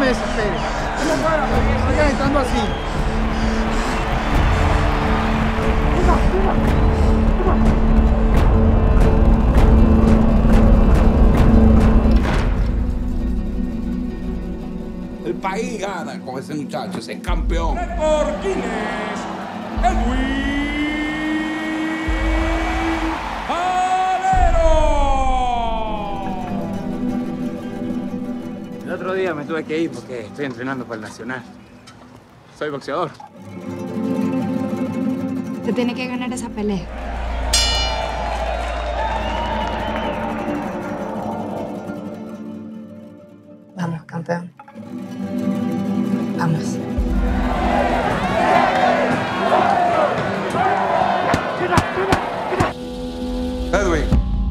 desespere. Sigan estando así. El país gana con ese muchacho, ese es campeón. Por Guinness, Edwin Valero. El otro día me tuve que ir porque estoy entrenando para el Nacional. Soy boxeador. Te tiene que ganar esa pelea. Vamos, campeón. Vamos. Edwin.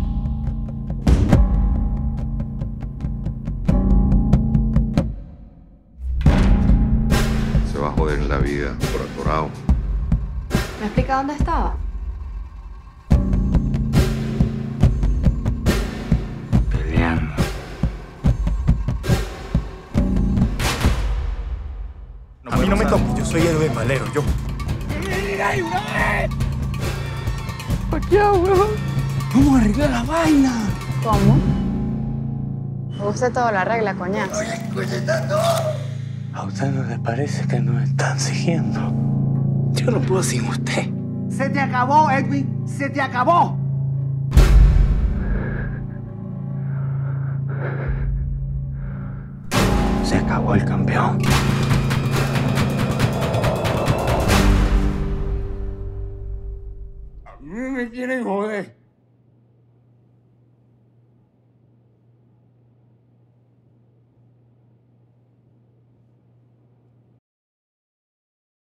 Se va a joder la vida por atorado. ¿Me explica dónde estaba? Peleando. A mí no me toques, yo soy Edwin Valero, yo. Vamos a arreglar la vaina. ¿Cómo? Usted todo lo arregla, coñazo. ¿A usted no le parece que nos están siguiendo? Yo no puedo sin usted. Se te acabó, Edwin. Se te acabó. Se acabó el campeón. A mí me quieren joder.